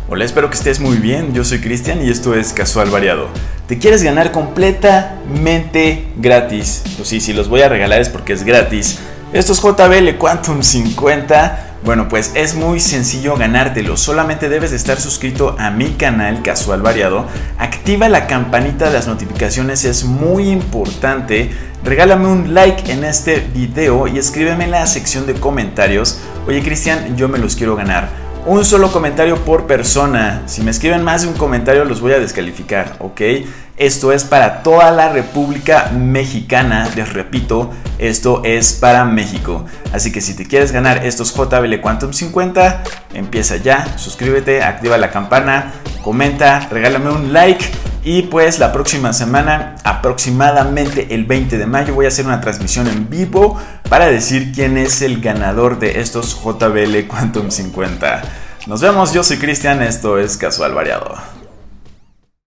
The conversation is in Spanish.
Hola, espero que estés muy bien. Yo soy Cristian y esto es Casual Variado. ¿Te quieres ganar completamente gratis? Pues sí, si los voy a regalar es porque es gratis. Estos JBL Quantum 50. Bueno, pues es muy sencillo ganártelo. Solamente debes de estar suscrito a mi canal Casual Variado. Activa la campanita de las notificaciones, es muy importante. Regálame un like en este video y escríbeme en la sección de comentarios: oye Cristian, yo me los quiero ganar. Un solo comentario por persona. Si me escriben más de un comentario los voy a descalificar, ¿ok? Esto es para toda la República Mexicana. Les repito, esto es para México. Así que si te quieres ganar estos JBL Quantum 50, empieza ya, suscríbete, activa la campana, comenta, regálame un like. Y pues la próxima semana, aproximadamente el 20 de mayo, voy a hacer una transmisión en vivo para decir quién es el ganador de estos JBL Quantum 50. Nos vemos, yo soy Cristian, esto es Casual Variado.